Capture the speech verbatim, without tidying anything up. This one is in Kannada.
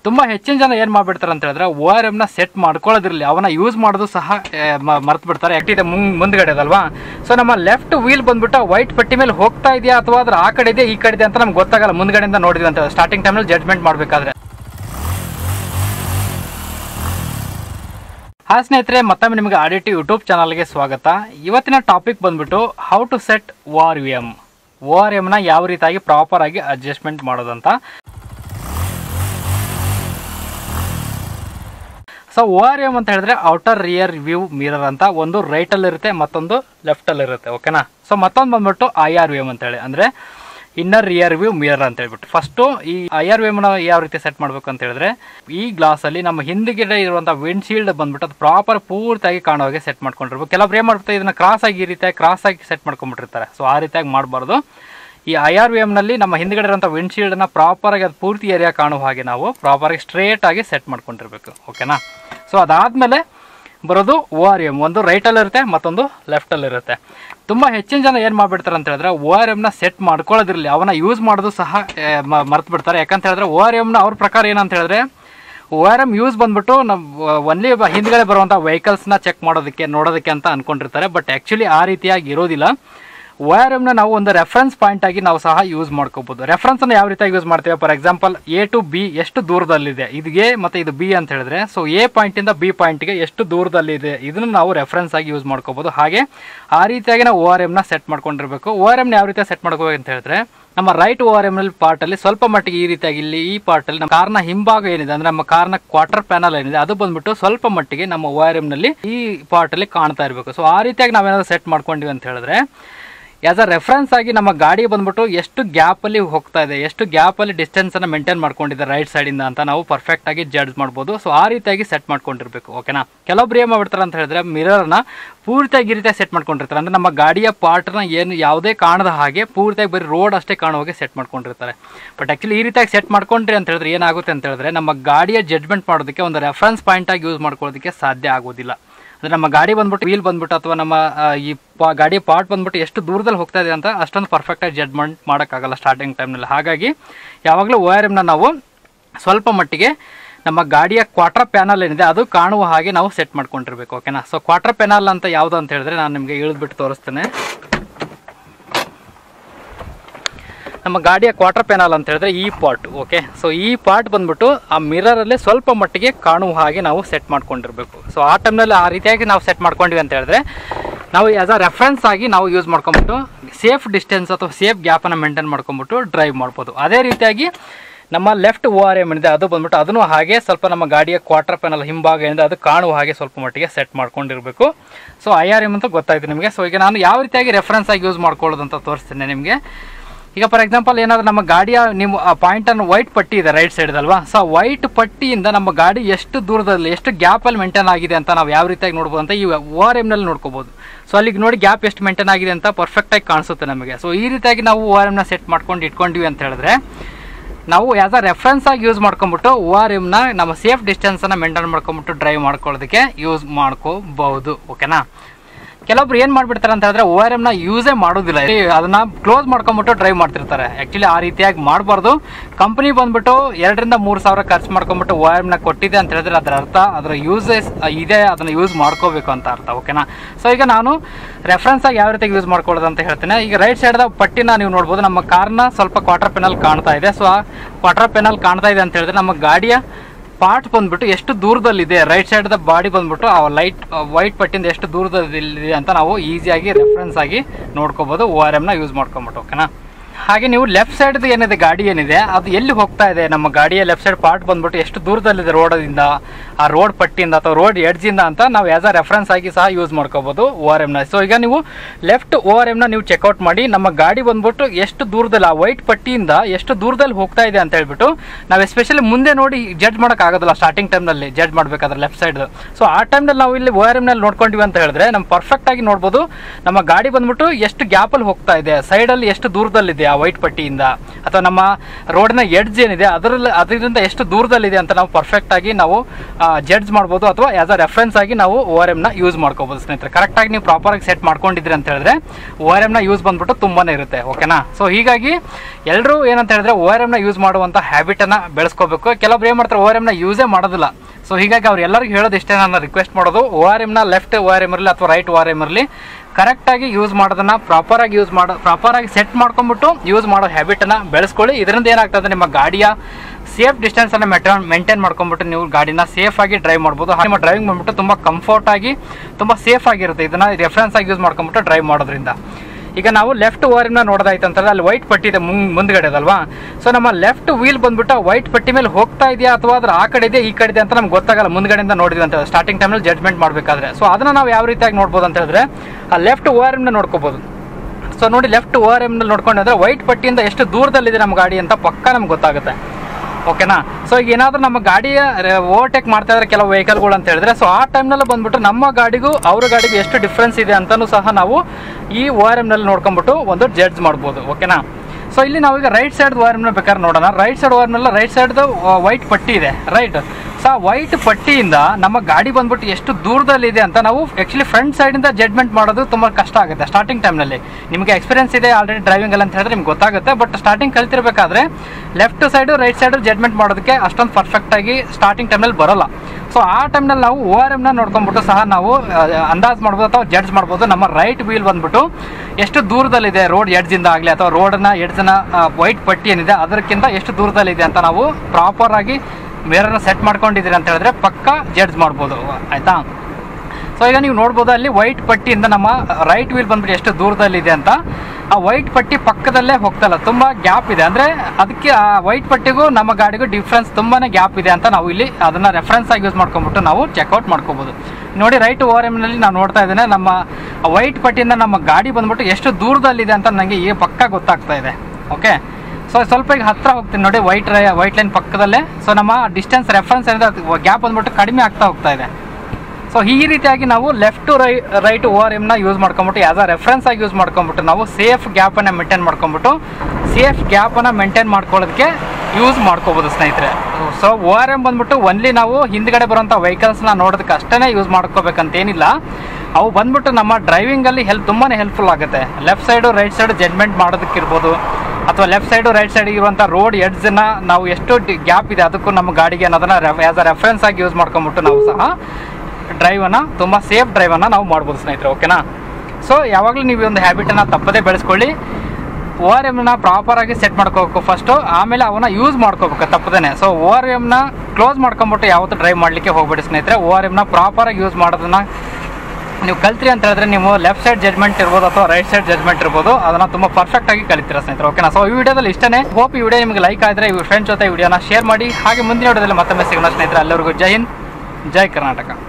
ತುಂಬ ಹೆಚ್ಚಿನ ಜನ ಏನು ಮಾಡಿಬಿಡ್ತಾರೆ ಅಂತ ಹೇಳಿದ್ರೆ ಓ ಆರ್ ಎಮ್ನ ಸೆಟ್ ಮಾಡ್ಕೊಳ್ಳೋದಿರಲಿ ಅವನ್ನ ಯೂಸ್ ಮಾಡೋದು ಸಹ ಮರ್ತು ಬಿಡ್ತಾರೆ. ಯಾಕಿದೆ ಮುಂದ್ಗಡೆ ಅದಲ್ವಾ. ಸೊ ನಮ್ಮ ಲೆಫ್ಟ್ ವೀಲ್ ಬಂದ್ಬಿಟ್ಟು ವೈಟ್ ಪಟ್ಟಿ ಮೇಲೆ ಹೋಗ್ತಾ ಇದೆಯಾ ಅಥವಾ ಅದ್ರ ಆ ಕಡೆ ಇದೆ ಈ ಕಡೆ ಇದೆ ಅಂತ ನಮ್ಗೆ ಗೊತ್ತಾಗಲ್ಲ ಮುಂದ್ಗಡೆಯಿಂದ ನೋಡಿದ್ವಿ ಅಂತ ಸ್ಟಾರ್ಟಿಂಗ್ ಟೈಮಲ್ಲಿ ಜಡ್ಜ್ಮೆಂಟ್ ಮಾಡಬೇಕಾದ್ರೆ. ಹಾಂ ಸ್ನೇಹಿತರೆ, ಮತ್ತೊಮ್ಮೆ ನಿಮಗೆ ಆಡಿಟಿ ಯೂಟ್ಯೂಬ್ ಚಾನಲ್ಗೆ ಸ್ವಾಗತ. ಇವತ್ತಿನ ಟಾಪಿಕ್ ಬಂದ್ಬಿಟ್ಟು how to set O R V M O R ಎಮ್ನ ಯಾವ ರೀತಿಯಾಗಿ ಪ್ರಾಪರ್ ಆಗಿ ಅಡ್ಜಸ್ಟ್ಮೆಂಟ್ ಮಾಡೋದಂತ. ಸೊ ಓ ಆರ್ ಎಮ್ ಅಂತ ಹೇಳಿದ್ರೆ ಔಟರ್ ರಿಯರ್ ವ್ಯೂ ಮಿರರ್ ಅಂತ, ಒಂದು ರೈಟಲ್ಲಿ ಇರುತ್ತೆ ಮತ್ತೊಂದು ಲೆಫ್ಟಲ್ಲಿ ಇರುತ್ತೆ. ಓಕೆನಾ. ಸೊ ಮತ್ತೊಂದು ಬಂದ್ಬಿಟ್ಟು ಐ ಆರ್ ವಿ ಎಮ್ ಅಂತೇಳಿ ಅಂದರೆ ಇನ್ನರ್ ರಿಯರ್ ವ್ಯೂ ಮಿರರ್ ಅಂತ ಹೇಳ್ಬಿಟ್ಟು. ಫಸ್ಟು ಈ ಐ ಆರ್ ವಿ ಎಮ್ನ ಯಾವ ರೀತಿ ಸೆಟ್ ಮಾಡಬೇಕು ಅಂತ ಹೇಳಿದ್ರೆ ಈ ಗ್ಲಾಸಲ್ಲಿ ನಮ್ಮ ಹಿಂದಿಗೆ ಇರುವಂಥ ವಿಂಡ್ಶೀಲ್ಡ್ ಬಂದ್ಬಿಟ್ಟು ಅದು ಪ್ರಾಪರ್ ಪೂರ್ತಿಯಾಗಿ ಕಾಣೋ ಹಾಗೆ ಸೆಟ್ ಮಾಡ್ಕೊಂಡಿರ್ಬೇಕು. ಕೆಲವೊಬ್ರು ಏನು ಮಾಡ್ತಾರೆ ಇದನ್ನು ಕ್ರಾಸ್ ಆಗಿ ಈ ರೀತಿಯಾಗಿ ಕ್ರಾಸ್ ಆಗಿ ಸೆಟ್ ಮಾಡ್ಕೊಂಡ್ಬಿಟ್ಟಿರ್ತಾರೆ. ಸೊ ಆ ರೀತಿಯಾಗಿ ಮಾಡಬಾರ್ದು. ಈ ಐ ಆರ್ ವಿ ಎಮ್ನಲ್ಲಿ ನಮ್ಮ ಹಿಂದ್ಗಡೆ ಇರುವಂಥ ವಿಂಡ್ಶೀಲ್ಡನ್ನ ಪ್ರಾಪರಾಗಿ ಅದು ಪೂರ್ತಿ ಏರಿಯಾ ಕಾಣುವ ಹಾಗೆ ನಾವು ಪ್ರಾಪರಾಗಿ ಸ್ಟ್ರೇಟಾಗಿ ಸೆಟ್ ಮಾಡ್ಕೊಂಡಿರ್ಬೇಕು. ಓಕೆನಾ. ಸೊ ಅದಾದಮೇಲೆ ಬರೋದು ಓ ಆರ್ ಎಮ್, ಒಂದು ರೈಟಲ್ಲಿರುತ್ತೆ ಮತ್ತೊಂದು ಲೆಫ್ಟಲ್ಲಿರುತ್ತೆ. ತುಂಬ ಹೆಚ್ಚಿನ ಜನ ಏನು ಮಾಡಿಬಿಡ್ತಾರೆ ಅಂತ ಹೇಳಿದ್ರೆ ಓ ಆರ್ ಎಮ್ನ ಸೆಟ್ ಮಾಡ್ಕೊಳ್ಳೋದಿರಲಿ ಅವನ್ನ ಯೂಸ್ ಮಾಡೋದು ಸಹ ಮರ್ತು ಬಿಡ್ತಾರೆ. ಯಾಕಂತ ಹೇಳಿದ್ರೆ ಓ ಆರ್ ಎಮ್ನ ಅವ್ರ ಪ್ರಕಾರ ಏನಂತ ಹೇಳಿದ್ರೆ ಓ ಆರ್ ಎಮ್ ಯೂಸ್ ಬಂದ್ಬಿಟ್ಟು ನಮ್ಮ ಒನ್ಲಿ ಹಿಂದ್ಗಡೆ ಬರುವಂಥ ವೆಹಿಕಲ್ಸ್ನ ಚೆಕ್ ಮಾಡೋದಕ್ಕೆ ನೋಡೋದಕ್ಕೆ ಅಂತ ಅಂದ್ಕೊಂಡಿರ್ತಾರೆ. ಬಟ್ ಆ್ಯಕ್ಚುಲಿ ಆ ರೀತಿಯಾಗಿ ಇರೋದಿಲ್ಲ. ಓ ಆರ್ ಎಮ್ನ ನಾವು ಒಂದು ರೆಫರೆನ್ಸ್ ಪಾಯಿಂಟ್ ಆಗಿ ನಾವು ಸಹ ಯೂಸ್ ಮಾಡ್ಕೋಬಹುದು. ರೆಫರೆನ್ಸನ್ನು ಯಾವ ರೀತಿಯಾಗಿ ಯೂಸ್ ಮಾಡ್ತೇವೆ, for example A to B ಎಷ್ಟು ದೂರದಲ್ಲಿದೆ, ಇದು ಎ ಮತ್ತು ಇದು ಬಿ ಅಂತ ಹೇಳಿದ್ರೆ ಸೊ ಎ ಪಾಯಿಂಟಿಂದ ಬಿ ಪಾಯಿಂಟ್ಗೆ ಎಷ್ಟು ದೂರದಲ್ಲಿದೆ ಇದನ್ನು ನಾವು ರೆಫರೆನ್ಸ್ ಆಗಿ ಯೂಸ್ ಮಾಡ್ಕೋಬಹುದು. ಹಾಗೆ ಆ ರೀತಿಯಾಗಿ ನಾವು ಓ ಆರ್ ಎಮ್ನ ಸೆಟ್ ಮಾಡ್ಕೊಂಡಿರ್ಬೇಕು. ಓ ಆರ್ ಎಮ್ನ ಯಾವ ರೀತಿಯಾಗಿ ಸೆಟ್ ಮಾಡ್ಕೋಬೇಕು ಅಂತ ಹೇಳಿದ್ರೆ ನಮ್ಮ ರೈಟ್ ಓ ಆರ್ ಎಮ್ ಪಾರ್ಟಲ್ಲಿ ಸ್ವಲ್ಪ ಮಟ್ಟಿಗೆ ಈ ರೀತಿಯಾಗಿ ಇಲ್ಲಿ ಈ ಪಾರ್ಟಲ್ಲಿ ನಮ್ಮ ಕಾರ್ನ ಹಿಂಭಾಗ ಏನಿದೆ ಅಂದ್ರೆ ನಮ್ಮ ಕಾರ್ನ ಕ್ವಾರ್ಟರ್ ಪ್ಯಾನಲ್ ಏನಿದೆ ಅದು ಬಂದ್ಬಿಟ್ಟು ಸ್ವಲ್ಪ ಮಟ್ಟಿಗೆ ನಮ್ಮ ಓ ಆರ್ ಎಮ್ನಲ್ಲಿ ಈ ಪಾರ್ಟಲ್ಲಿ ಕಾಣ್ತಾ ಇರಬೇಕು. ಸೊ ಆ ರೀತಿಯಾಗಿ ನಾವೇನಾದ್ರು ಸೆಟ್ ಮಾಡ್ಕೊಂಡಿವಿ ಅಂತ ಹೇಳಿದ್ರೆ ಆ್ಯಸ್ ಅ ರೆಫರೆನ್ಸ್ ಆಗಿ ನಮ್ಮ ಗಾಡಿ ಬಂದ್ಬಿಟ್ಟು ಎಷ್ಟು ಗ್ಯಾಪಲ್ಲಿ ಹೋಗ್ತಾ ಇದೆ, ಎಷ್ಟು ಗ್ಯಾಪಲ್ಲಿ ಡಿಸ್ಟೆನ್ಸನ್ನು ಮೇಂಟೈನ್ ಮಾಡ್ಕೊಂಡಿದೆ ರೈಟ್ ಸೈಡಿಂದ ಅಂತ ನಾವು ಪರ್ಫೆಕ್ಟಾಗಿ ಜಡ್ಜ್ ಮಾಡ್ಬೋದು. ಸೊ ಆ ರೀತಿಯಾಗಿ ಸೆಟ್ ಮಾಡ್ಕೊಂಡಿರ್ಬೇಕು. ಓಕೆನಾ. ಕೆಲವೊಬ್ರು ಏನು ಮಾಡ್ಬಿಡ್ತಾರೆ ಅಂತ ಹೇಳಿದ್ರೆ ಮಿರರ್ನ ಪೂರ್ತಿಯಾಗಿ ಈ ರೀತಿಯಾಗಿ ಸೆಟ್ ಮಾಡ್ಕೊಂಡಿರ್ತಾರೆ. ಅಂದರೆ ನಮ್ಮ ಗಾಡಿಯ ಪಾರ್ಟ್ನ ಏನು ಯಾವುದೇ ಕಾಣದ ಹಾಗೆ ಪೂರ್ತಿಯಾಗಿ ಬರೀ ರೋಡ್ ಅಷ್ಟೇ ಕಾಣುವ ಹಾಗೆ ಸೆಟ್ ಮಾಡ್ಕೊಂಡಿರ್ತಾರೆ. ಬಟ್ ಆ್ಯಕ್ಚುಲಿ ಈ ರೀತಿಯಾಗಿ ಸೆಟ್ ಮಾಡ್ಕೊಂಡ್ರಿ ಅಂತ ಹೇಳಿದ್ರೆ ಏನಾಗುತ್ತೆ ಅಂತ ಹೇಳಿದ್ರೆ ನಮ್ಮ ಗಾಡಿಯ ಜಡ್ಜ್ಮೆಂಟ್ ಮಾಡೋದಕ್ಕೆ ಒಂದು ರೆಫರೆನ್ಸ್ ಪಾಯಿಂಟಾಗಿ ಯೂಸ್ ಮಾಡ್ಕೊಳ್ಳೋದಕ್ಕೆ ಸಾಧ್ಯ ಆಗೋದಿಲ್ಲ. ಅಂದರೆ ನಮ್ಮ ಗಾಡಿ ಬಂದ್ಬಿಟ್ಟು ವೀಲ್ ಬಂದ್ಬಿಟ್ಟು ಅಥವಾ ನಮ್ಮ ಈ ಪಾ ಗಾಡಿ ಪಾರ್ಟ್ ಬಂದ್ಬಿಟ್ಟು ಎಷ್ಟು ದೂರದಲ್ಲಿ ಹೋಗ್ತಾ ಇದೆ ಅಂತ ಅಷ್ಟೊಂದು ಪರ್ಫೆಕ್ಟಾಗಿ ಜಡ್ಜ್ಮೆಂಟ್ ಮಾಡೋಕ್ಕಾಗಲ್ಲ ಸ್ಟಾರ್ಟಿಂಗ್ ಟೈಮ್ನಲ್ಲಿ. ಹಾಗಾಗಿ ಯಾವಾಗಲೂ ಓ ಆರ್ ಎಮ್ನ ನಾವು ಸ್ವಲ್ಪ ಮಟ್ಟಿಗೆ ನಮ್ಮ ಗಾಡಿಯ ಕ್ವಾರ್ಟರ್ ಪ್ಯಾನಲ್ ಏನಿದೆ ಅದು ಕಾಣುವ ಹಾಗೆ ನಾವು ಸೆಟ್ ಮಾಡ್ಕೊಂಡಿರ್ಬೇಕು. ಓಕೆನಾ. ಸೊ ಕ್ವಾರ್ಟರ್ ಪ್ಯಾನಲ್ ಅಂತ ಯಾವುದು ಅಂತ ಹೇಳಿದ್ರೆ ನಾನು ನಿಮಗೆ ಇಳಿದ್ಬಿಟ್ಟು ತೋರಿಸ್ತೇನೆ. ನಮ್ಮ ಗಾಡಿಯ ಕ್ವಾರ್ಟರ್ ಪ್ಯಾನಲ್ ಅಂತ ಹೇಳಿದ್ರೆ ಈ ಪಾರ್ಟ್. ಓಕೆ. ಸೊ ಈ ಪಾರ್ಟ್ ಬಂದ್ಬಿಟ್ಟು ಆ ಮಿರರಲ್ಲಿ ಸ್ವಲ್ಪ ಮಟ್ಟಿಗೆ ಕಾಣುವ ಹಾಗೆ ನಾವು ಸೆಟ್ ಮಾಡ್ಕೊಂಡಿರ್ಬೇಕು. ಸೊ ಆ ಟೈಮ್ನಲ್ಲಿ ಆ ರೀತಿಯಾಗಿ ನಾವು ಸೆಟ್ ಮಾಡ್ಕೊಂಡ್ವಿ ಅಂತ ಹೇಳಿದ್ರೆ ನಾವು ಆ್ಯಸ್ ಅ ರೆಫರೆನ್ಸ್ ಆಗಿ ನಾವು ಯೂಸ್ ಮಾಡ್ಕೊಂಬಿಟ್ಟು ಸೇಫ್ ಡಿಸ್ಟೆನ್ಸ್ ಅಥವಾ ಸೇಫ್ ಗ್ಯಾಪನ್ನು ಮೇಂಟೈನ್ ಮಾಡ್ಕೊಂಬಿಟ್ಟು ಡ್ರೈವ್ ಮಾಡ್ಬೋದು. ಅದೇ ರೀತಿಯಾಗಿ ನಮ್ಮ ಲೆಫ್ಟ್ ಓ ಆರ್ ಎಮ್ ಏನಿದೆ ಅದು ಬಂದ್ಬಿಟ್ಟು ಅದನ್ನು ಹಾಗೆ ಸ್ವಲ್ಪ ನಮ್ಮ ಗಾಡಿಯ ಕ್ವಾರ್ಟರ್ ಪ್ಯಾನಲ್ ಹಿಂಭಾಗ ಏನಿದೆ ಅದು ಕಾಣುವ ಹಾಗೆ ಸ್ವಲ್ಪ ಮಟ್ಟಿಗೆ ಸೆಟ್ ಮಾಡ್ಕೊಂಡಿರಬೇಕು. ಸೊ ಐ ಆರ್ ಎಮ್ ಅಂತ ಗೊತ್ತಾಯ್ತು ನಿಮಗೆ. ಸೊ ಈಗ ನಾನು ಯಾವ ರೀತಿಯಾಗಿ ರೆಫರೆನ್ಸ್ ಆಗಿ ಯೂಸ್ ಮಾಡ್ಕೊಳ್ಳೋದು ಅಂತ ತೋರಿಸ್ತೇನೆ ನಿಮಗೆ. ಈಗ ಫಾರ್ ಎಕ್ಸಾಂಪಲ್ ಏನಾದರೂ ನಮ್ಮ ಗಾಡಿಯ ನಿಮ್ಮ ಪಾಯಿಂಟನ್ನು ವೈಟ್ ಪಟ್ಟಿ ಇದೆ ರೈಟ್ ಸೈಡಲ್ವಾ. ಸೊ ವೈಟ್ ಪಟ್ಟಿಯಿಂದ ನಮ್ಮ ಗಾಡಿ ಎಷ್ಟು ದೂರದಲ್ಲಿ ಎಷ್ಟು ಗ್ಯಾಪಲ್ಲಿ ಮೇಂಟೈನ್ ಆಗಿದೆ ಅಂತ ನಾವು ಯಾವ ರೀತಿಯಾಗಿ ನೋಡ್ಬೋದು ಅಂತ ಈ ಓ ಆರ್ ಎಮ್ನಲ್ಲಿ ನೋಡ್ಕೋಬೋದು. ಸೊ ಅಲ್ಲಿಗೆ ನೋಡಿ ಗ್ಯಾಪ್ ಎಷ್ಟು ಮೇಂಟೈನ್ ಆಗಿದೆ ಅಂತ ಪರ್ಫೆಕ್ಟಾಗಿ ಕಾಣಿಸುತ್ತೆ ನಮಗೆ. ಸೊ ಈ ರೀತಿಯಾಗಿ ನಾವು ಓ ಆರ್ ಎಮ್ನ ಸೆಟ್ ಮಾಡ್ಕೊಂಡು ಇಟ್ಕೊಂಡ್ವಿ ಅಂತ ಹೇಳಿದ್ರೆ ನಾವು ಆ್ಯಸ್ ಅ ರೆಫರೆನ್ಸ್ ಆಗಿ ಯೂಸ್ ಮಾಡ್ಕೊಂಬಿಟ್ಟು ಓ ಆರ್ ಎಮ್ನ ನಮ್ಮ ಸೇಫ್ ಡಿಸ್ಟೆನ್ಸನ್ನು ಮೇಂಟೈನ್ ಮಾಡ್ಕೊಂಬಿಟ್ಟು ಡ್ರೈವ್ ಮಾಡ್ಕೊಳ್ಳೋದಕ್ಕೆ ಯೂಸ್ ಮಾಡ್ಕೋಬಹುದು. ಓಕೆನಾ. ಕೆಲವೊಬ್ರು ಏನು ಮಾಡಿಬಿಡ್ತಾರೆ ಅಂತ ಹೇಳಿದ್ರೆ ಓ ಆರ್ ಎಮ್ನ ಯೂಸೇ ಮಾಡೋದಿಲ್ಲ, ಅದನ್ನ ಕ್ಲೋಸ್ ಮಾಡ್ಕೊಂಬಿಟ್ಟು ಡ್ರೈವ್ ಮಾಡ್ತಿರ್ತಾರೆ. ಆ್ಯಕ್ಚುಲಿ ಆ ರೀತಿಯಾಗಿ ಮಾಡಬಾರ್ದು. ಕಂಪ್ನಿ ಬಂದ್ಬಿಟ್ಟು ಎರಡರಿಂದ ಮೂರು ಸಾವಿರ ಖರ್ಚು ಮಾಡ್ಕೊಂಬಿಟ್ಟು ಓ ಆರ್ ಎಮ್ನ ಕೊಟ್ಟಿದೆ ಅಂತ ಹೇಳಿದ್ರೆ ಅದರ ಅರ್ಥ ಅದರ ಯೂಸಸ್ ಇದೆ, ಅದನ್ನು ಯೂಸ್ ಮಾಡ್ಕೋಬೇಕು ಅಂತ ಅರ್ಥ. ಓಕೆನಾ. ಸೊ ಈಗ ನಾನು ರೆಫರೆನ್ಸ್ ಆಗಿ ಯಾವ ರೀತಿಯಾಗಿ ಯೂಸ್ ಮಾಡ್ಕೊಳ್ಳೋದು ಅಂತ ಹೇಳ್ತೇನೆ. ಈಗ ರೈಟ್ ಸೈಡ್ದ ಪಟ್ಟಿನ ನೀವು ನೋಡ್ಬೋದು. ನಮ್ಮ ಕಾರ್ನ ಸ್ವಲ್ಪ ಕ್ವಾರ್ಟರ್ ಪ್ಯಾನಲ್ ಕಾಣ್ತಾ ಇದೆ. ಸೊ ಆ ಕ್ವಾರ್ಟರ್ ಪ್ಯಾನಲ್ ಕಾಣ್ತಾ ಇದೆ ಅಂತ ಹೇಳಿದ್ರೆ ನಮ್ಮ ಗಾಡಿಯ ಪಾರ್ಟ್ ಬಂದ್ಬಿಟ್ಟು ಎಷ್ಟು ದೂರದಲ್ಲಿದೆ, ರೈಟ್ ಸೈಡ್ ದ ಬಾಡಿ ಬಂದ್ಬಿಟ್ಟು ಆ ಲೈಟ್ ವೈಟ್ ಪಟ್ಟಿಂದ ಎಷ್ಟು ದೂರದಲ್ಲಿದೆ ಅಂತ ನಾವು ಈಸಿಯಾಗಿ ರೆಫರೆನ್ಸ್ ಆಗಿ ನೋಡ್ಕೋಬಹುದು ಓ ಆರ್ ಎಮ್ನ ಯೂಸ್ ಮಾಡ್ಕೊಂಬಿಟ್ಟು. ಓಕೆನಾ. ಹಾಗೆ ನೀವು ಲೆಫ್ಟ್ ಸೈಡ್ ಏನಿದೆ ಗಾಡಿ ಏನಿದೆ ಅದು ಎಲ್ಲಿ ಹೋಗ್ತಾ ಇದೆ, ನಮ್ಮ ಗಾಡಿಯ ಲೆಫ್ಟ್ ಸೈಡ್ ಪಾರ್ಟ್ ಬಂದ್ಬಿಟ್ಟು ಎಷ್ಟು ದೂರದಲ್ಲಿದೆ ರೋಡದಿಂದ, ಆ ರೋಡ್ ಪಟ್ಟಿಯಿಂದ ಅಥವಾ ರೋಡ್ ಎಡ್ಜಿಂದ ಅಂತ ನಾವು ಆ್ಯಸ್ ಅ ರೆಫರೆನ್ಸ್ ಆಗಿ ಸಹ ಯೂಸ್ ಮಾಡ್ಕೋಬಹುದು ಓ ಆರ್ ಎಮ್ನ. ಸೊ ಈಗ ನೀವು ಲೆಫ್ಟ್ ಓ ಆರ್ ಎಮ್ನ ನೀವು ಚೆಕ್ಔಟ್ ಮಾಡಿ ನಮ್ಮ ಗಾಡಿ ಬಂದ್ಬಿಟ್ಟು ಎಷ್ಟು ದೂರದಲ್ಲಿ ಆ ವೈಟ್ ಪಟ್ಟಿಯಿಂದ ಎಷ್ಟು ದೂರದಲ್ಲಿ ಹೋಗ್ತಾ ಇದೆ ಅಂತ ಹೇಳ್ಬಿಟ್ಟು ನಾವು ಎಸ್ಪೆಷಲಿ ಮುಂದೆ ನೋಡಿ ಜಡ್ಜ್ ಮಾಡೋಕ್ಕಾಗೋದಿಲ್ಲ ಸ್ಟಾರ್ಟಿಂಗ್ ಟೈಮ್ನಲ್ಲಿ ಜಡ್ಜ್ ಮಾಡಬೇಕಾದ್ರೆ ಲೆಫ್ಟ್ ಸೈಡ್. ಸೊ ಆ ಟೈಮ್ನಲ್ಲಿ ನಾವು ಇಲ್ಲಿ ಓ ಆರ್ ಎಮ್ನಲ್ಲಿ ನೋಡ್ಕೊಂಡಿವಿ ಅಂತ ಹೇಳಿದ್ರೆ ನಮ್ಮ ಪರ್ಫೆಕ್ಟ್ ಆಗಿ ನೋಡ್ಬೋದು ನಮ್ಮ ಗಾಡಿ ಬಂದ್ಬಿಟ್ಟು ಎಷ್ಟು ಗ್ಯಾಪಲ್ಲಿ ಹೋಗ್ತಾ ಇದೆ, ಸೈಡಲ್ಲಿ ಎಷ್ಟು ದೂರದಲ್ಲಿದೆ, ಇದೆಯಾ ವೈಟ್ ಪಟ್ಟಿಯಿಂದ, ಅಥವಾ ನಮ್ಮ ರೋಡ್ನ ಎಡ್ಜ್ ಏನಿದೆ ಅದರಲ್ಲಿ ಅದರಿಂದ ಎಷ್ಟು ದೂರದಲ್ಲಿದೆ ಅಂತ ನಾವು ಪರ್ಫೆಕ್ಟ್ ಆಗಿ ನಾವು ಜಡ್ಜ್ ಮಾಡ್ಬೋದು, ಅಥವಾ ಆಸ್ ಅ ರೆಫರೆನ್ಸ್ ಆಗಿ ನಾವು ಓ ಆರ್ ಎಮ್ನ ಯೂಸ್ ಮಾಡ್ಕೋಬೋದು ಸ್ನೇಹಿತರೆ. ಕರೆಕ್ಟಾಗಿ ನೀವು ಪ್ರಾಪರಾಗಿ ಸೆಟ್ ಮಾಡ್ಕೊಂಡಿದ್ರಿ ಅಂತ ಹೇಳಿದ್ರೆ ಓ ಆರ್ ಎಮ್ನ ಯೂಸ್ ಬಂದ್ಬಿಟ್ಟು ತುಂಬಾನೇ ಇರುತ್ತೆ. ಓಕೆನಾ. ಸೊ ಹೀಗಾಗಿ ಎಲ್ಲರೂ ಏನಂತ ಹೇಳಿದ್ರೆ ಓ ಆರ್ ಎಮ್ನ ಯೂಸ್ ಮಾಡುವಂಥ ಹ್ಯಾಬಿಟನ್ನು ಬೆಳೆಸ್ಕೋಬೇಕು. ಕೆಲವೊಬ್ರು ಏನು ಮಾಡ್ತಾರೆ ಓ ಆರ್ ಎಮ್ನ ಯೂಸೇ ಮಾಡೋದಿಲ್ಲ. ಸೊ ಹೀಗಾಗಿ ಅವ್ರು ಎಲ್ಲರಿಗೂ ಹೇಳೋದು ಇಷ್ಟೇ, ನಾನು ರಿಕ್ವೆಸ್ಟ್ ಮಾಡೋದು ಓ ಆರ್ ಎಮ್ನ ಲೆಫ್ಟ್ ಓ ಆರ್ ಎಮ್ ಇರಲಿ ಅಥವಾ ರೈಟ್ ಓ ಆರ್ ಎಮ್ ಇರಲಿ ಕರೆಕ್ಟಾಗಿ ಯೂಸ್ ಮಾಡೋದನ್ನು ಪ್ರಾಪರಾಗಿ ಯೂಸ್ ಮಾಡೋ ಪ್ರಾಪರಾಗಿ ಸೆಟ್ ಮಾಡ್ಕೊಂಡ್ಬಿಟ್ಟು ಯೂಸ್ ಮಾಡೋ ಹ್ಯಾಬಿಟನ್ನು ಬೆಳೆಸ್ಕೊಳ್ಳಿ. ಇದರಿಂದ ಏನಾಗ್ತದೆ ನಿಮ್ಮ ಗಾಡಿಯ ಸೇಫ್ ಡಿಸ್ಟೆನ್ಸನ್ನು ಮೆಟನ್ ಮೇಂಟೈನ್ ಮಾಡ್ಕೊಂಡ್ಬಿಟ್ಟು ನೀವು ಗಾಡಿನ ಸೇಫಾಗಿ ಡ್ರೈವ್ ಮಾಡ್ಬೋದು. ನಿಮ್ಮ ಡ್ರೈವಿಂಗ್ ಬಂದ್ಬಿಟ್ಟು ತುಂಬ ಕಂಫರ್ಟಾಗಿ ತುಂಬ ಸೇಫ್ ಆಗಿರುತ್ತೆ. ಇದನ್ನು ರೆಫರೆನ್ಸ್ ಆಗಿ ಯೂಸ್ ಮಾಡ್ಕೊಂಡ್ಬಿಟ್ಟು ಡ್ರೈವ್ ಮಾಡೋದ್ರಿಂದ. ಈಗ ನಾವು ಲೆಫ್ಟ್ ಓ ಆರ್ ಎಮ್ನ ನೋಡೋದಾಯ್ತು ಅಂತಂದ್ರೆ ಅಲ್ಲಿ ವೈಟ್ ಪಟ್ಟಿ ಇದೆ ಮುಂದ್ಗಡೆ ಅದಲ್ವಾ. ಸೊ ನಮ್ಮ ಲೆಫ್ಟ್ ವೀಲ್ ಬಂದ್ಬಿಟ್ಟು ವೈಟ್ ಪಟ್ಟಿ ಮೇಲೆ ಹೋಗ್ತಾ ಇದೆಯಾ ಅಥವಾ ಅದ್ರ ಆ ಕಡೆ ಇದೆ ಈ ಕಡೆ ಇದೆ ಅಂತ ನಮ್ಗೆ ಗೊತ್ತಾಗಲ್ಲ ಮುಂದ್ಗಡೆಯಿಂದ ನೋಡಿದ್ವಿ ಅಂತ ಹೇಳಿದ್ರೆ ಸ್ಟಾರ್ಟಿಂಗ್ ಟೈಮಲ್ಲಿ ಜಡ್ಜ್ಮೆಂಟ್ ಮಾಡಬೇಕಾದ್ರೆ. ಸೊ ಅದನ್ನು ನಾವು ಯಾವ ರೀತಿಯಾಗಿ ನೋಡ್ಬೋದು ಅಂತ ಹೇಳಿದ್ರೆ ಆ ಲೆಫ್ಟ್ ಓ ಆರ್ ಎಮ್ನ ನೋಡ್ಕೋಬೋದು. ಸೊ ನೋಡಿ ಲೆಫ್ಟ್ ಓ ಆರ್ ಎಮ್ನಲ್ಲಿ ನೋಡ್ಕೊಂಡ್ರೆ ವೈಟ್ ಪಟ್ಟಿಯಿಂದ ಎಷ್ಟು ದೂರದಲ್ಲಿದೆ ನಮ್ಮ ಗಾಡಿ ಅಂತ ಪಕ್ಕ ನಮ್ಗೆ ಗೊತ್ತಾಗುತ್ತೆ. ಓಕೆನಾ. ಸೊ ಈಗ ಏನಾದರೂ ನಮ್ಮ ಗಾಡಿಯ ಓವರ್ಟೇಕ್ ಮಾಡ್ತಾ ಇದ್ದಾರೆ ಕೆಲವು ವೆಹಿಕಲ್ಗಳು ಅಂತ ಹೇಳಿದ್ರೆ ಸೊ ಆ ಟೈಮ್ನಲ್ಲಿ ಬಂದ್ಬಿಟ್ಟು ನಮ್ಮ ಗಾಡಿಗೂ ಅವ್ರ ಗಾಡಿಗೂ ಎಷ್ಟು ಡಿಫ್ರೆನ್ಸ್ ಇದೆ ಅಂತಲೂ ಸಹ ನಾವು ಈ ಓ ಆರ್ ಎಮ್ನಲ್ಲಿ ನೋಡ್ಕೊಂಡ್ಬಿಟ್ಟು ಒಂದು ಜಡ್ಜ್ ಮಾಡ್ಬೋದು. ಓಕೆನಾ. ಸೊ ಇಲ್ಲಿ ನಾವೀಗ ರೈಟ್ ಸೈಡ್ ಓ ಆರ್ ಎಮ್ನ ಬೇಕಾದ್ರೆ ನೋಡೋಣ. ರೈಟ್ ಸೈಡ್ ಓ ಆರ್ ಎಮ್ನೆಲ್ಲ ರೈಟ್ ಸೈಡ್ದು ವೈಟ್ ಪಟ್ಟಿ ಇದೆ ರೈಟ್. ಸೊ ಆ ವೈಟ್ ಪಟ್ಟಿಯಿಂದ ನಮ್ಮ ಗಾಡಿ ಬಂದ್ಬಿಟ್ಟು ಎಷ್ಟು ದೂರದಲ್ಲಿದೆ ಅಂತ ನಾವು ಆ್ಯಕ್ಚುಲಿ ಫ್ರಂಟ್ ಸೈಡಿಂದ ಜಡ್ಜ್ಮೆಂಟ್ ಮಾಡೋದು ತುಂಬ ಕಷ್ಟ ಆಗುತ್ತೆ ಸ್ಟಾರ್ಟಿಂಗ್ ಟೈಮ್ನಲ್ಲಿ. ನಿಮಗೆ ಎಕ್ಸ್ಪೀರಿಯನ್ಸ್ ಇದೆ ಆಲ್ರೆಡಿ ಡ್ರೈವಿಂಗ್ ಎಲ್ಲ ಅಂತ ಹೇಳಿದ್ರೆ ನಿಮ್ಗೆ ಗೊತ್ತಾಗುತ್ತೆ. ಬಟ್ ಸ್ಟಾರ್ಟಿಂಗ್ ಕಲಿತಿರ್ಬೇಕಾದ್ರೆ left side right side judgement ಮಾಡೋದಕ್ಕೆ ಅಷ್ಟೊಂದು ಪರ್ಫೆಕ್ಟಾಗಿ ಸ್ಟಾರ್ಟಿಂಗ್ ಟೈಮ್ನಲ್ಲಿ ಬರೋಲ್ಲ. ಸೊ ಆ ಟೈಮ್ನಲ್ಲಿ ನಾವು ಓ ಆರ್ ಎಮ್ನ ನೋಡ್ಕೊಂಡ್ಬಿಟ್ಟು ಸಹ ನಾವು ಅಂದಾಜು ಮಾಡ್ಬೋದು ಅಥವಾ ಜಡ್ಜ್ ಮಾಡ್ಬೋದು ನಮ್ಮ ರೈಟ್ ವೀಲ್ ಬಂದ್ಬಿಟ್ಟು ಎಷ್ಟು ದೂರದಲ್ಲಿದೆ ರೋಡ್ ಎಡ್ಜಿಂದ ಆಗಲಿ ಅಥವಾ ರೋಡನ್ನ ಎಡ್ಜನ್ನ ವೈಟ್ ಪಟ್ಟಿ ಏನಿದೆ ಅದಕ್ಕಿಂತ ಎಷ್ಟು ದೂರದಲ್ಲಿದೆ ಅಂತ ನಾವು ಪ್ರಾಪರಾಗಿ ಮಿರರ್ನ ಸೆಟ್ ಮಾಡ್ಕೊಂಡಿದ್ದೀರಿ ಅಂತ ಹೇಳಿದ್ರೆ ಪಕ್ಕ ಜಡ್ಜ್ ಮಾಡ್ಬೋದು. ಆಯಿತಾ. ಸೊ ಈಗ ನೀವು ನೋಡ್ಬೋದು ಅಲ್ಲಿ ವೈಟ್ ಪಟ್ಟಿಯಿಂದ ನಮ್ಮ ರೈಟ್ ವೀಲ್ ಬಂದ್ಬಿಟ್ಟು ಎಷ್ಟು ದೂರದಲ್ಲಿದೆ ಅಂತ. ಆ ವೈಟ್ ಪಟ್ಟಿ ಪಕ್ಕದಲ್ಲೇ ಹೋಗ್ತಲ್ಲ, ತುಂಬ ಗ್ಯಾಪ್ ಇದೆ. ಅಂದರೆ ಅದಕ್ಕೆ ಆ ವೈಟ್ ಪಟ್ಟಿಗೂ ನಮ್ಮ ಗಾಡಿಗೂ ಡಿಫ್ರೆನ್ಸ್ ತುಂಬಾ ಗ್ಯಾಪ್ ಇದೆ ಅಂತ ನಾವು ಇಲ್ಲಿ ಅದನ್ನು ರೆಫರೆನ್ಸ್ ಆಗಿ ಯೂಸ್ ಮಾಡ್ಕೊಂಡ್ಬಿಟ್ಟು ನಾವು ಚೆಕ್ಔಟ್ ಮಾಡ್ಕೋಬೋದು. ನೋಡಿ ರೈಟ್ ಓ ಆರ್ ಎಮ್ನಲ್ಲಿ ನಾನು ನೋಡ್ತಾ ಇದ್ದೇನೆ ನಮ್ಮ ವೈಟ್ ಪಟ್ಟಿಯಿಂದ ನಮ್ಮ ಗಾಡಿ ಬಂದ್ಬಿಟ್ಟು ಎಷ್ಟು ದೂರದಲ್ಲಿದೆ ಅಂತ ನನಗೆ ಈಗ ಪಕ್ಕ ಗೊತ್ತಾಗ್ತಾ ಇದೆ. ಓಕೆ. ಸೊ ಸ್ವಲ್ಪ ಈಗ ಹತ್ತಿರ ಹೋಗ್ತೀನಿ ನೋಡಿ ವೈಟ್ ರೈ ವೈಟ್ ಲೈನ್ ಪಕ್ಕದಲ್ಲೇ. ಸೊ ನಮ್ಮ ಡಿಸ್ಟೆನ್ಸ್ ರೆಫರೆನ್ಸ್ ಏನಿದೆ ಗ್ಯಾಪ್ ಬಂದ್ಬಿಟ್ಟು ಕಡಿಮೆ ಆಗ್ತಾ ಹೋಗ್ತಾ ಇದೆ. ಸೊ ಈ ರೀತಿಯಾಗಿ ನಾವು ಲೆಫ್ಟ್ ರೈ ರೈಟ್ ಓ ಆರ್ ಎಮ್ನ ಯೂಸ್ ಮಾಡ್ಕೊಂಬಿಟ್ಟು ಆ್ಯಸ್ ಅ ರೆಫರೆನ್ಸ್ ಆಗಿ ಯೂಸ್ ಮಾಡ್ಕೊಂಬಿಟ್ಟು ನಾವು ಸೇಫ್ ಗ್ಯಾಪನ್ನು ಮೇಂಟೈನ್ ಮಾಡ್ಕೊಂಬಿಟ್ಟು ಸೇಫ್ ಗ್ಯಾಪನ್ನು ಮೇಂಟೈನ್ ಮಾಡ್ಕೊಳ್ಳೋದಕ್ಕೆ ಯೂಸ್ ಮಾಡ್ಕೋಬೋದು ಸ್ನೇಹಿತರೆ. ಸೊ ಓ ಆರ್ ಎಮ್ ಬಂದ್ಬಿಟ್ಟು ಒನ್ಲಿ ನಾವು ಹಿಂದ್ಗಡೆ ಬರುವಂಥ ವೆಹಿಕಲ್ಸ್ನ ನೋಡೋದಕ್ಕೆ ಅಷ್ಟೇ ಯೂಸ್ ಮಾಡ್ಕೋಬೇಕಂತೇನಿಲ್ಲ. ಅವು ಬಂದ್ಬಿಟ್ಟು ನಮ್ಮ ಡ್ರೈವಿಂಗಲ್ಲಿ ಹೆಲ್ಪ್ ತುಂಬಾ ಹೆಲ್ಪ್ಫುಲ್ ಆಗುತ್ತೆ. Left side right side judgement ಮಾಡೋದಕ್ಕಿರ್ಬೋದು ಅಥವಾ ಲೆಫ್ಟ್ ಸೈಡು ರೈಟ್ ಸೈಡ್ ಇರುವಂಥ ರೋಡ್ ಎಡ್ಜನ್ನು ನಾವು ಎಷ್ಟು ಗ್ಯಾಪ್ ಇದೆ ಅದಕ್ಕೂ ನಮ್ಮ ಗಾಡಿಗೆ ಅನ್ನೋದನ್ನು ಆ್ಯಸ್ ಅ ರೆಫರೆನ್ಸ್ ಆಗಿ ಯೂಸ್ ಮಾಡ್ಕೊಂಬಿಟ್ಟು ನಾವು ಸಹ ಡ್ರೈವನ್ನು ತುಂಬ ಸೇಫ್ ಡ್ರೈವನ್ನು ನಾವು ಮಾಡ್ಬೋದು ಸ್ನೇಹಿತರೆ. ಓಕೆನಾ. ಸೊ ಯಾವಾಗಲೂ ನೀವು ಒಂದು ಹ್ಯಾಬಿಟನ್ನು ತಪ್ಪದೇ ಬೆಳೆಸ್ಕೊಳ್ಳಿ. ಓ ಆರ್ ಎಮ್ನ ಪ್ರಾಪರಾಗಿ ಸೆಟ್ ಮಾಡ್ಕೋಬೇಕು ಫಸ್ಟು, ಆಮೇಲೆ ಅವನ್ನ ಯೂಸ್ ಮಾಡ್ಕೋಬೇಕು ತಪ್ಪದೇ. ಸೊ ಓ ಆರ್ ಎಮ್ನ ಕ್ಲೋಸ್ ಮಾಡ್ಕೊಂಬಿಟ್ಟು ಯಾವತ್ತೂ ಡ್ರೈವ್ ಮಾಡಲಿಕ್ಕೆ ಹೋಗ್ಬೇಡಿ ಸ್ನೇಹಿತರೆ. ಓ ಆರ್ ಎಮ್ನ ಪ್ರಾಪರಾಗಿ ಯೂಸ್ ಮಾಡೋದನ್ನು ನೀವು ಕಲ್ತ್ರಿ ಅಂತ ಹೇಳಿದ್ರೆ ನೀವು ಲೆಫ್ಟ್ ಸೈಡ್ ಜಡ್ಜ್ಮೆಂಟ್ ಇರ್ಬೋದು ಅಥವಾ ರೈಟ್ ಸೈಡ್ ಜಡ್ಜ್ಮೆಂಟ್ ಇರ್ಬೋದು ಅದನ್ನು ತುಂಬ ಪರ್ಫೆಕ್ಟಾಗಿ ಕಲಿತೀರಾ ಸ್ನೇಹಿತರೆ. ಓಕೆನಾ. ಸೊ ಈ ವಿಡಿಯೋದಲ್ಲಿ ಇಷ್ಟೇ. ಹೋಪ್ ಈ ವಿಡಿಯೋ ನಿಮಗೆ ಲೈಕ್ ಆದರೆ ಈ ಫ್ರೆಂಡ್ಸ್ ಜೊತೆ ವಿಡಿಯೋನ ಶೇರ್ ಮಾಡಿ. ಹಾಗೆ ಮುಂದಿನ ವಿಡಿಯೋದಲ್ಲಿ ಮತ್ತೊಮ್ಮೆ ಸಿಗೋಣ ಸ್ನೇಹಿತರೆ. ಎಲ್ಲರಿಗೂ ಜೈ ಹಿಂದ್, ಜೈ ಕರ್ನಾಟಕ.